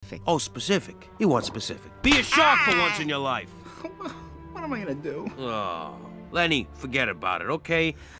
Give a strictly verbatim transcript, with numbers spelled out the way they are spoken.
specific. Oh, specific. You want specific. Be a shark for once in your life. What am I gonna do? Oh, Lenny, forget about it, okay?